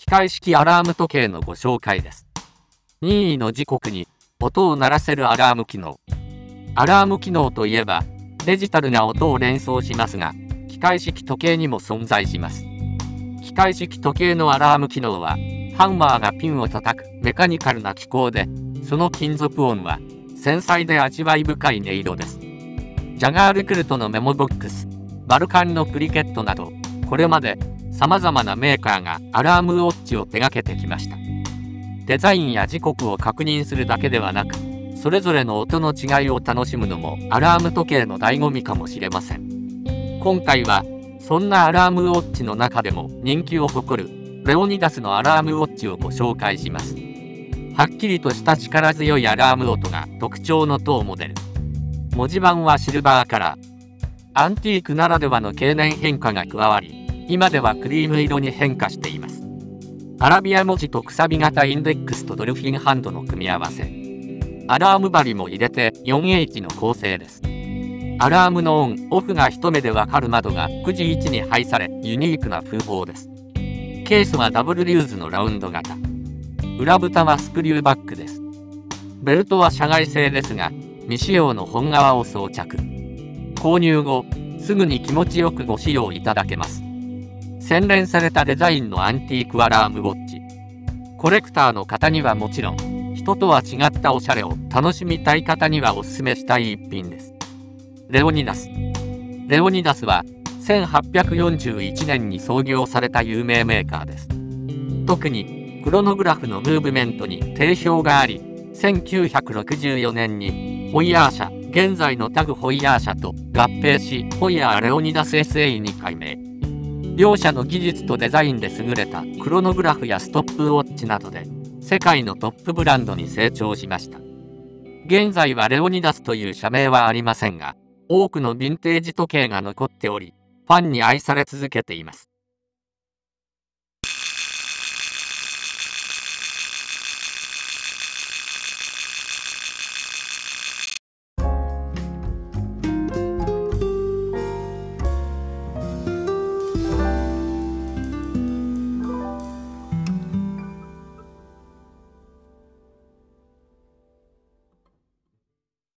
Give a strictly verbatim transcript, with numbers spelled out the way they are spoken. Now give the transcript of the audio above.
機械式アラーム時計のご紹介です。任意の時刻に音を鳴らせるアラーム機能。アラーム機能といえばデジタルな音を連想しますが、機械式時計にも存在します。機械式時計のアラーム機能は、ハンマーがピンを叩くメカニカルな機構で、その金属音は繊細で味わい深い音色です。ジャガールクルトのメモボックス、バルカンのクリケットなど、これまで様々なメーカーがアラームウォッチを手掛けてきました。デザインや時刻を確認するだけではなく、それぞれの音の違いを楽しむのもアラーム時計の醍醐味かもしれません。今回はそんなアラームウォッチの中でも人気を誇るレオニダスのアラームウォッチをご紹介します。はっきりとした力強いアラーム音が特徴の当モデル。文字盤はシルバーカラー。アンティークならではの経年変化が加わり、今ではクリーム色に変化しています。アラビア文字とくさび型インデックスとドルフィンハンドの組み合わせ。アラーム針も入れて フォーエイチ の構成です。アラームのオン・オフが一目でわかる窓がくじ位置に配され、ユニークな風貌です。ケースはダブルリューズのラウンド型。裏蓋はスクリューバックです。ベルトは社外製ですが、未使用の本革を装着。購入後、すぐに気持ちよくご使用いただけます。洗練されたデザインのアンティークアラームウォッチ。コレクターの方にはもちろん、人とは違ったおしゃれを楽しみたい方にはおすすめしたい一品です。レオニダス。レオニダスはせんはっぴゃくよんじゅういちねんに創業された有名メーカーです。特にクロノグラフのムーブメントに定評があり、せんきゅうひゃくろくじゅうよねんにホイヤー社、現在のタグホイヤー社と合併し、ホイヤーレオニダス エスエー に改名。両社の技術とデザインで優れたクロノグラフやストップウォッチなどで世界のトップブランドに成長しました。現在はレオニダスという社名はありませんが、多くのヴィンテージ時計が残っており、ファンに愛され続けています。